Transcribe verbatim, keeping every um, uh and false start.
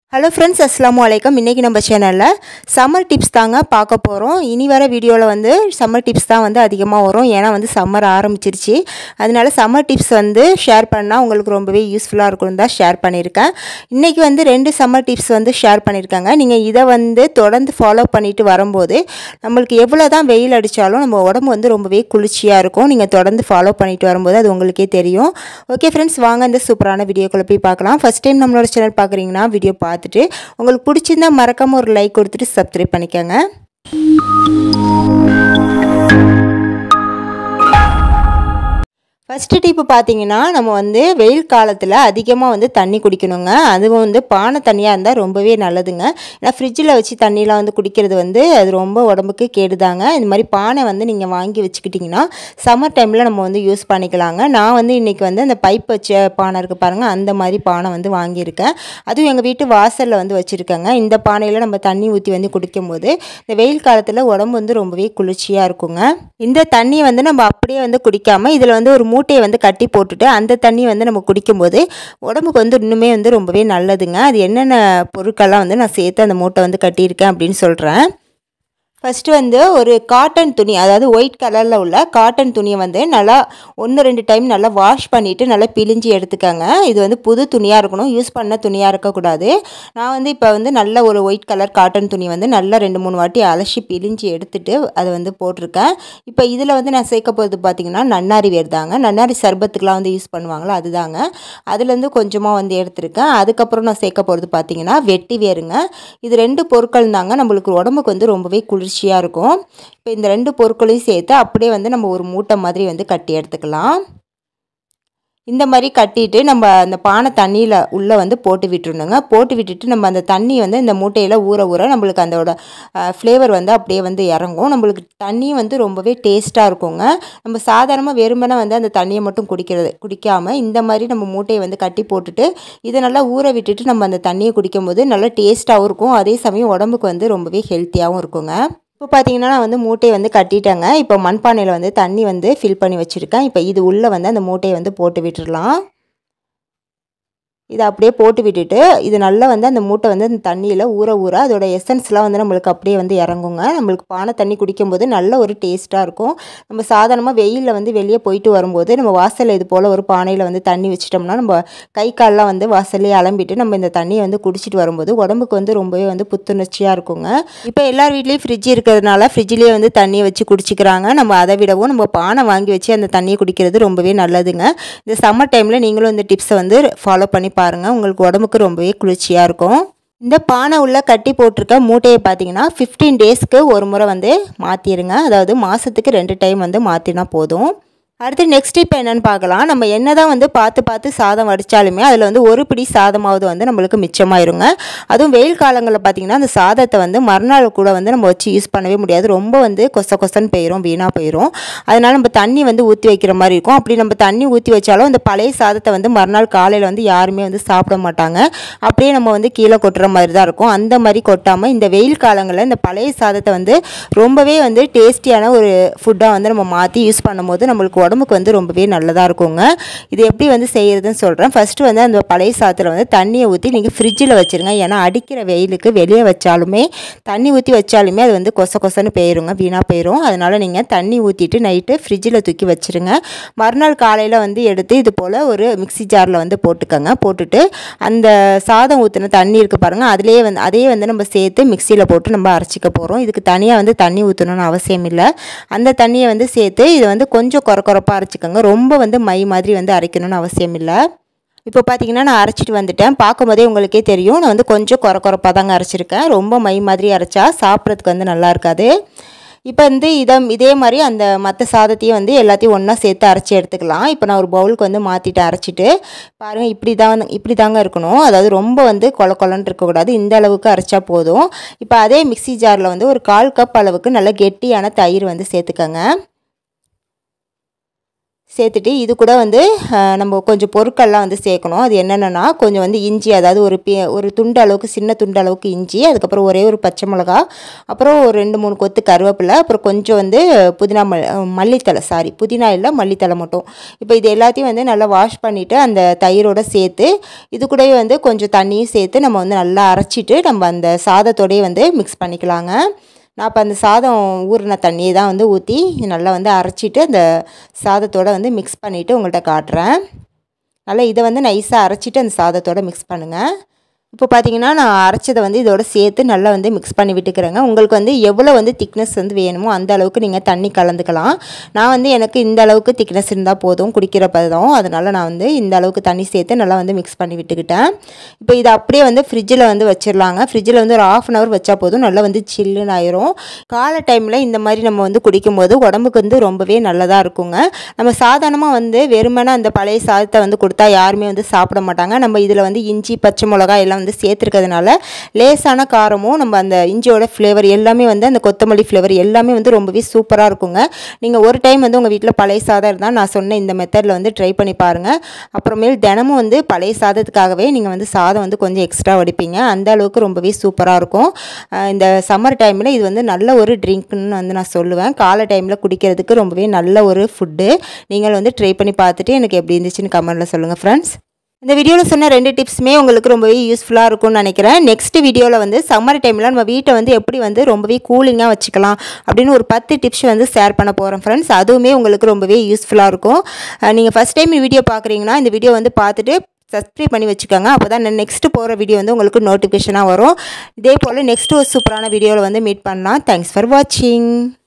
Hello friends, அஸ்ஸலாமு அலைக்கும். இன்றைக்கி நம்ம சேனலில் சம்மர் டிப்ஸ் தாங்க பார்க்க போகிறோம். இனி வர வீடியோவில் வந்து சம்மர் டிப்ஸ் தான் வந்து அதிகமாக வரும். ஏன்னா வந்து சம்மர் ஆரம்பிச்சிருச்சு. அதனால சம்மர் டிப்ஸ் வந்து ஷேர் பண்ணால் உங்களுக்கு ரொம்பவே யூஸ்ஃபுல்லாக இருக்கும்னு தான் ஷேர் பண்ணியிருக்கேன். இன்றைக்கி வந்து ரெண்டு சம்மர் டிப்ஸ் வந்து ஷேர் பண்ணியிருக்காங்க. நீங்கள் இதை வந்து தொடர்ந்து ஃபாலோ பண்ணிட்டு வரும்போது நம்மளுக்கு எவ்வளோ தான் வெயில் அடித்தாலும் நம்ம உடம்பு வந்து ரொம்பவே குளிர்ச்சியாக இருக்கும். நீங்கள் தொடர்ந்து ஃபாலோ பண்ணிட்டு வரும்போது அது உங்களுக்கே தெரியும். ஓகே ஃப்ரெண்ட்ஸ், வாங்க இந்த சூப்பரான வீடியோக்குள்ளே போய் பார்க்கலாம். ஃபஸ்ட் டைம் நம்மளோட சேனல் பார்க்குறீங்கன்னா வீடியோ பார்த்து பார்த்துட்டு உங்களுக்கு பிடிச்சிருந்தா மறக்காம ஒரு லைக் கொடுத்துட்டு சப்ஸ்கிரைப் பண்ணிக்கோங்க. ஃபஸ்ட்டு டிப்பு பார்த்தீங்கன்னா, நம்ம வந்து வெயில் காலத்தில் அதிகமாக வந்து தண்ணி குடிக்கணுங்க. அதுவும் வந்து பானை தண்ணியாக இருந்தால் ரொம்பவே நல்லதுங்க. ஏன்னா ஃப்ரிட்ஜில் வச்சு தண்ணியெலாம் வந்து குடிக்கிறது வந்து அது ரொம்ப உடம்புக்கு கேடுதாங்க. இந்த மாதிரி பானை வந்து நீங்கள் வாங்கி வச்சுக்கிட்டிங்கன்னா சம்மர் டைமில் நம்ம வந்து யூஸ் பண்ணிக்கலாங்க. நான் வந்து இன்றைக்கி வந்து அந்த பைப் வச்ச பானை இருக்குது பாருங்கள், அந்த மாதிரி பானை வந்து வாங்கியிருக்கேன். அதுவும் எங்கள் வீட்டு வாசலில் வந்து வச்சுருக்கேங்க. இந்த பானையில் நம்ம தண்ணி ஊற்றி வந்து குடிக்கும்போது இந்த வெயில் காலத்தில் உடம்பு வந்து ரொம்பவே குளிர்ச்சியாக இருக்குங்க. இந்த தண்ணியை வந்து நம்ம அப்படியே வந்து குடிக்காமல் இதில் வந்து ஒரு மூட்டையை வந்து கட்டி போட்டுட்டு அந்த தண்ணி வந்து நம்ம குடிக்கும்போது உடம்புக்கு வந்து இன்னுமே வந்து ரொம்பவே நல்லதுங்க. அது என்னென்ன பொருட்கள்லாம் வந்து நான் சேர்த்து அந்த மூட்டை வந்து கட்டியிருக்கேன் அப்படின்னு சொல்கிறேன். ஃபஸ்ட்டு வந்து ஒரு காட்டன் துணி, அதாவது ஒயிட் கலரில் உள்ள காட்டன் துணியை வந்து நல்லா ஒன்று ரெண்டு டைம் நல்லா வாஷ் பண்ணிவிட்டு நல்லா பிழிஞ்சி எடுத்துக்கோங்க. இது வந்து புது துணியாக இருக்கணும், யூஸ் பண்ண துணியாக இருக்கக்கூடாது. நான் வந்து இப்போ வந்து நல்ல ஒரு ஒயிட் கலர் காட்டன் துணி வந்து நல்லா ரெண்டு மூணு வாட்டி அலசி பிழிஞ்சி எடுத்துகிட்டு அதை வந்து போட்டிருக்கேன். இப்போ இதில் வந்து நான் சேர்க்க போகிறது பார்த்திங்கன்னா நன்னாரி வேர் தாங்க. நன்னாரி சர்பத்துக்கெலாம் வந்து யூஸ் பண்ணுவாங்களா, அதுதாங்க. அதுலேருந்து கொஞ்சமாக வந்து எடுத்திருக்கேன். அதுக்கப்புறம் நான் சேர்க்க போகிறது பார்த்திங்கன்னா வெட்டி வேருங்க. இது ரெண்டு பொருட்கள் தாங்க நம்மளுக்கு உடம்புக்கு வந்து ரொம்பவே குளிர் குளிர்ச்சியாக இருக்கும். இப்போ இந்த ரெண்டு பொருட்களையும் சேர்த்து அப்படியே வந்து நம்ம ஒரு மூட்டை மாதிரி வந்து கட்டி எடுத்துக்கலாம். இந்த மாதிரி கட்டிட்டு நம்ம அந்த பானை தண்ணியில் உள்ளே வந்து போட்டு விட்டுருணுங்க. போட்டு விட்டுட்டு நம்ம அந்த தண்ணி வந்து இந்த மூட்டையில் ஊற ஊற நம்மளுக்கு அதோட ஃப்ளேவர் வந்து அப்படியே வந்து இறங்கும். நம்மளுக்கு தண்ணி வந்து ரொம்பவே டேஸ்ட்டாக இருக்குங்க. நம்ம சாதாரணமாக வெறுமனே வந்து அந்த தண்ணியை மட்டும் குடிக்கிறது குடிக்காமல் இந்த மாதிரி நம்ம மூட்டையை வந்து கட்டி போட்டுட்டு இதை நல்லா ஊற விட்டுட்டு நம்ம அந்த தண்ணியை குடிக்கும்போது நல்லா டேஸ்ட்டாகவும் இருக்கும். அதே சமயம் உடம்புக்கு வந்து ரொம்பவே ஹெல்த்தியாகவும் இருக்குங்க. இப்போ பார்த்தீங்கன்னா நான் வந்து மூட்டையை வந்து கட்டிட்டேங்க. இப்போ மண்பானையில் வந்து தண்ணி வந்து ஃபில் பண்ணி வச்சுருக்கேன். இப்போ இது உள்ளே வந்து அந்த மூட்டையை வந்து போட்டு விட்டுடலாம். இதை அப்படியே போட்டு விட்டுட்டு இது நல்லா வந்து அந்த மூட்டை வந்து அந்த தண்ணியில் ஊற ஊற அதோட எசன்ஸ்லாம் வந்து நம்மளுக்கு அப்படியே வந்து இறங்குங்க. நம்மளுக்கு பானை தண்ணி குடிக்கும்போது நல்ல ஒரு டேஸ்ட்டாக இருக்கும். நம்ம சாதாரணமாக வெயிலில் வந்து வெளியே போயிட்டு வரும்போது நம்ம வாசலில் இது போல் ஒரு பானையில் வந்து தண்ணி வச்சிட்டோம்னா நம்ம கை காலெலாம் வந்து வாசல்லே அலம்பிட்டு நம்ம இந்த தண்ணியை வந்து குடிச்சிட்டு வரும்போது உடம்புக்கு வந்து ரொம்பவே வந்து புத்துணர்ச்சியாக இருக்குங்க. இப்போ எல்லார் வீட்லேயும் ஃப்ரிட்ஜ் இருக்கிறதுனால ஃப்ரிட்ஜ்லேயே வந்து தண்ணியை வச்சு குடிச்சிக்கிறாங்க. நம்ம அதை விடவும் நம்ம பானை வாங்கி வச்சு அந்த தண்ணியை குடிக்கிறது ரொம்பவே நல்லதுங்க. இந்த சம்மர் டைமில் நீங்களும் இந்த டிப்ஸை வந்து ஃபாலோ பண்ணி பாருங்கள். உங்களுக்கு உடம்புக்கு ரொம்பவே குளிர்ச்சியாக இருக்கும். இந்த பானை உள்ள கட்டி போட்டிருக்க மூட்டையை பார்த்தீங்கன்னா ஃபிஃப்டீன் டேஸ்க்கு ஒரு முறை வந்து மாற்றிடுங்க. அதாவது மாதத்துக்கு ரெண்டு டைம் வந்து மாற்றினா போதும். அடுத்து நெக்ஸ்ட் இப்போ என்னென்னு பார்க்கலாம். நம்ம என்ன தான் வந்து பார்த்து பார்த்து சாதம் வடித்தாலுமே அதில் வந்து ஒரு பிடி சாதமாவது வந்து நம்மளுக்கு மிச்சமாயிருங்க. அதுவும் வெயில் காலங்களில் பார்த்திங்கன்னா அந்த சாதத்தை வந்து மறுநாள் கூட வந்து நம்ம வச்சு யூஸ் பண்ணவே முடியாது. ரொம்ப வந்து கொச கொசன்னு போயிடும், வீணாக போயிடும். அதனால் நம்ம தண்ணி வந்து ஊற்றி வைக்கிற மாதிரி இருக்கும். அப்படி நம்ம தண்ணி ஊற்றி வச்சாலும் அந்த பழைய சாதத்தை வந்து மறுநாள் காலையில் வந்து யாருமே வந்து சாப்பிட மாட்டாங்க. அப்படியே நம்ம வந்து கீழே கொட்டுற மாதிரி தான் இருக்கும். அந்த மாதிரி கொட்டாமல் இந்த வெயில் காலங்களில் இந்த பழைய சாதத்தை வந்து ரொம்பவே வந்து டேஸ்டியான ஒரு ஃபுட்டாக வந்து நம்ம மாற்றி யூஸ் பண்ணும்போது நம்மளுக்கு உடம்புக்கு வந்து ரொம்பவே நல்லதாக இருக்குங்க. இது எப்படி வந்து செய்கிறதுன்னு சொல்கிறேன். ஃபஸ்ட்டு வந்து அந்த பழைய சாதத்தில் வந்து தண்ணியை ஊற்றி நீங்கள் ஃப்ரிட்ஜில் வச்சுருங்க. ஏன்னா அடிக்கிற வெயிலுக்கு வெளியே வச்சாலுமே தண்ணி ஊற்றி வச்சாலுமே அது வந்து கொச கொசன்னு போயிருங்க, வீணாக போயிடும். அதனால் நீங்கள் தண்ணி ஊற்றிட்டு நைட்டு ஃப்ரிட்ஜில் தூக்கி வச்சுருங்க. மறுநாள் காலையில் வந்து எடுத்து இது போல் ஒரு மிக்சி ஜாரில் வந்து போட்டுக்கோங்க. போட்டுட்டு அந்த சாதம் ஊற்றின தண்ணி இருக்குது பாருங்கள், அதிலே வந்து அதே வந்து நம்ம சேர்த்து மிக்சியில் போட்டு நம்ம அரைச்சிக்க போகிறோம். இதுக்கு தனியாக வந்து தண்ணி ஊற்றணும்னு அவசியம் இல்லை. அந்த தண்ணியை வந்து சேர்த்து இதை வந்து கொஞ்சம் குறை குறைப்பாக அரைச்சிக்கோங்க. ரொம்ப வந்து மை மாதிரி வந்து அரைக்கணும்னு அவசியம் இல்லை. இப்போ பார்த்தீங்கன்னா நான் அரைச்சிட்டு வந்துட்டேன். பார்க்கும்போதே உங்களுக்கே தெரியும், நான் வந்து கொஞ்சம் குறை குறைப்பாக தாங்க அரைச்சிருக்கேன். ரொம்ப மை மாதிரி அரைச்சா சாப்பிட்றதுக்கு வந்து நல்லா இருக்காது. இப்போ வந்து இதை இதே மாதிரி அந்த மற்ற சாதத்தையும் வந்து எல்லாத்தையும் ஒன்றா சேர்த்து அரைச்சி எடுத்துக்கலாம். இப்போ நான் ஒரு பவுலுக்கு வந்து மாற்றிட்டு அரைச்சிட்டு பாருங்கள், இப்படி தான் இப்படி தாங்க இருக்கணும். அதாவது ரொம்ப வந்து கொல கொலன்னு இருக்கக்கூடாது. இந்த அளவுக்கு அரைச்சா போதும். இப்போ அதே மிக்சி ஜாரில் வந்து ஒரு கால் கப் அளவுக்கு நல்ல கெட்டியான தயிர் வந்து சேர்த்துக்கோங்க. சேர்த்துட்டு இது கூட வந்து நம்ம கொஞ்சம் பொருட்கள்லாம் வந்து சேர்க்கணும். அது என்னென்னா கொஞ்சம் வந்து இஞ்சி, அதாவது ஒரு பி ஒரு துண்டு அளவுக்கு சின்ன துண்டு அளவுக்கு இஞ்சி, அதுக்கப்புறம் ஒரே ஒரு பச்சை மிளகா, அப்புறம் ஒரு ரெண்டு மூணு கொத்து கருவேப்பிலை, அப்புறம் கொஞ்சம் வந்து புதினா மல் மல்லித்தலை சாரி புதினா இல்லை மல்லித்தலை மட்டும். இப்போ இது எல்லாத்தையும் வந்து நல்லா வாஷ் பண்ணிவிட்டு அந்த தயிரோடு சேர்த்து இது கூடவே வந்து கொஞ்சம் தண்ணியும் சேர்த்து நம்ம வந்து நல்லா அரைச்சிட்டு நம்ம அந்த சாதத்தோடையே வந்து மிக்ஸ் பண்ணிக்கலாங்க. நான் இப்போ அந்த சாதம் ஊறின தண்ணியை தான் வந்து ஊற்றி நல்லா வந்து அரைச்சிட்டு அந்த சாதத்தோடு வந்து மிக்ஸ் பண்ணிவிட்டு உங்கள்கிட்ட காட்டுறேன். நல்லா இதை வந்து நைஸாக அரைச்சிட்டு அந்த சாதத்தோடு மிக்ஸ் பண்ணுங்கள். இப்போ பார்த்தீங்கன்னா நான் அரைச்சதை வந்து இதோட சேர்த்து நல்லா வந்து மிக்ஸ் பண்ணி விட்டுக்கிறேங்க. உங்களுக்கு வந்து எவ்வளோ வந்து திக்னஸ் வந்து வேணுமோ அந்த அளவுக்கு நீங்கள் தண்ணி கலந்துக்கலாம். நான் வந்து எனக்கு இந்த அளவுக்கு திக்னஸ் இருந்தால் போதும் குடிக்கிற பதம், அதனால் நான் வந்து இந்த அளவுக்கு தண்ணி சேர்த்து நல்லா வந்து மிக்ஸ் பண்ணி விட்டுக்கிட்டேன். இப்போ இதை அப்படியே வந்து ஃப்ரிட்ஜில் வந்து வச்சிடலாங்க. ஃப்ரிட்ஜில் வந்து ஒரு ஆஃப் அன் ஹவர் வச்சா போதும், நல்லா வந்து சில்லுன்னு ஆயிரும். காலை டைமில் இந்த மாதிரி நம்ம வந்து குடிக்கும்போது உடம்புக்கு வந்து ரொம்பவே நல்லதாக இருக்குங்க. நம்ம சாதாரணமாக வந்து வெறுமனே அந்த பழைய சாதத்தை வந்து கொடுத்தா யாருமே வந்து சாப்பிட மாட்டாங்க. நம்ம இதில் வந்து இஞ்சி, பச்சை மிளகாய் எல்லாம் வந்து சேர்த்துருக்கிறதுனால லேசான காரமும் நம்ம அந்த இஞ்சியோட ஃப்ளேவர் எல்லாமே வந்து அந்த கொத்தமல்லி ஃப்ளேவர் எல்லாமே வந்து ரொம்பவே சூப்பராக இருக்குங்க. நீங்கள் ஒரு டைம் வந்து உங்கள் வீட்டில் பழைய சாதம் இருந்தால் நான் சொன்ன இந்த மெத்தடில் வந்து ட்ரை பண்ணி பாருங்கள். அப்புறமேல் தினமும் வந்து பழைய சாதத்துக்காகவே நீங்கள் வந்து சாதம் வந்து கொஞ்சம் எக்ஸ்ட்ரா வடிப்பீங்க. அந்த அளவுக்கு ரொம்பவே சூப்பராக இருக்கும். இந்த சம்மர் டைமில் இது வந்து நல்ல ஒரு ட்ரிங்க்னு வந்து நான் சொல்லுவேன். காலை டைமில் குடிக்கிறதுக்கு ரொம்பவே நல்ல ஒரு ஃபுட்டு. நீங்கள் வந்து ட்ரை பண்ணி பார்த்துட்டு எனக்கு எப்படி இருந்துச்சுன்னு கமெண்ட்டில் சொல்லுங்கள் ஃப்ரெண்ட்ஸ். இந்த வீடியோவில் சொன்ன ரெண்டு டிப்ஸுமே உங்களுக்கு ரொம்பவே யூஸ்ஃபுல்லாக இருக்கும்னு நினைக்கிறேன். நெக்ஸ்ட் வீடியோவில் வந்து சம்மர் டைமில் நம்ம வீட்டை வந்து எப்படி வந்து ரொம்பவே கூலிங்காக வச்சுக்கலாம் அப்படின்னு ஒரு பத்து டிப்ஸ் வந்து ஷேர் பண்ண போகிறேன் ஃப்ரெண்ட்ஸ். அதுவுமே உங்களுக்கு ரொம்பவே யூஸ்ஃபுல்லாக இருக்கும். நீங்கள் ஃபஸ்ட் டைம் வீடியோ பார்க்குறீங்கன்னா இந்த வீடியோ வந்து பார்த்துட்டு சப்ஸ்கிரைப் பண்ணி வச்சுக்கோங்க. அப்போ தான் நான் நெக்ஸ்ட்டு போகிற வீடியோ வந்து உங்களுக்கு நோட்டிஃபிகேஷனாக வரும். இதே போல் நெக்ஸ்ட்டு ஒரு சூப்பரான வீடியோவில் வந்து மீட் பண்ணலாம். தேங்க்ஸ் ஃபார் வாட்சிங்.